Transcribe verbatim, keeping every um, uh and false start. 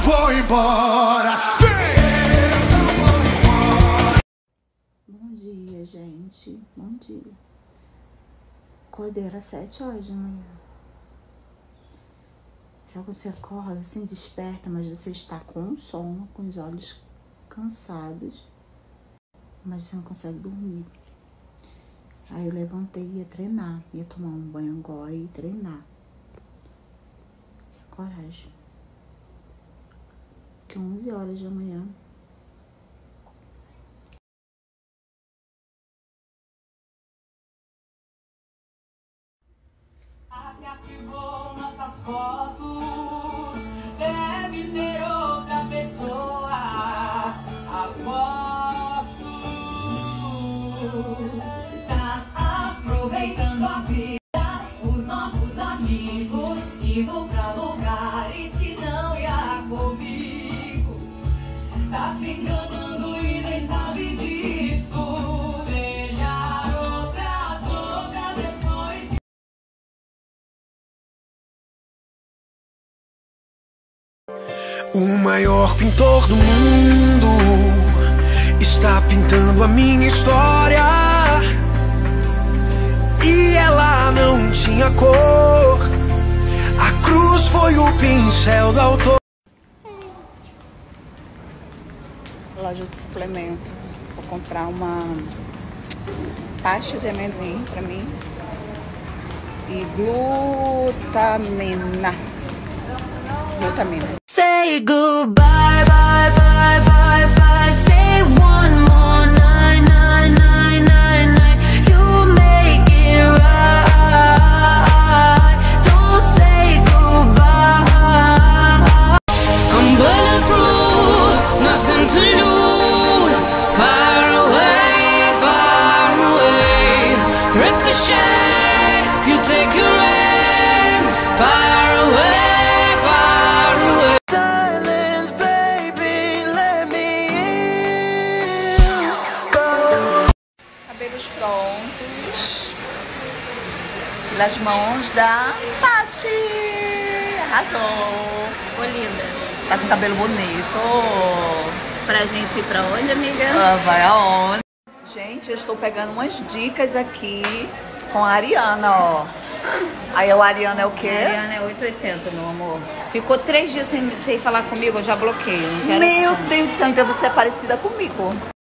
vou embora. Eu não vou embora. Bom dia, gente. Bom dia. Acordei às sete horas da manhã. Sabe quando você acorda assim, desperta, mas você está com sono, com os olhos cansados, mas você não consegue dormir. Aí eu levantei e ia treinar. Ia tomar um banho agora e treinar. Que coragem. Que onze horas da manhã. Ativou nossas fotos, deve ter outra pessoa, aposto. Tá aproveitando a vida, os novos amigos, indo pra lugares que não ia comigo. Tá se enganando e nem sabe disso. Beijar outras bocas depois. O maior pintor do mundo está pintando a minha história. E ela não tinha cor. A cruz foi o pincel do autor. Loja de suplemento. Vou comprar uma pasta de amendoim pra mim. E glutamina. Glutamina. Say goodbye, bye, bye, bye, bye. Stay one more night, night, night, night, night. You make it right. Don't say goodbye. I'm bulletproof, nothing to lose. Far away, far away. Ricochet, you take your aim. Far away. Cabelos prontos pelas mãos da Paty. Arrasou. Ô, linda. Tá com cabelo bonito. Pra gente ir pra onde, amiga? Ah, vai aonde? Gente, eu estou pegando umas dicas aqui com a Ariana, ó. Aí a Ariana é o quê? A Ariana é oito e oitenta, meu amor. Ficou três dias sem, sem falar comigo, eu já bloqueio. Não quero Meu som. Deus do céu, então você é parecida comigo.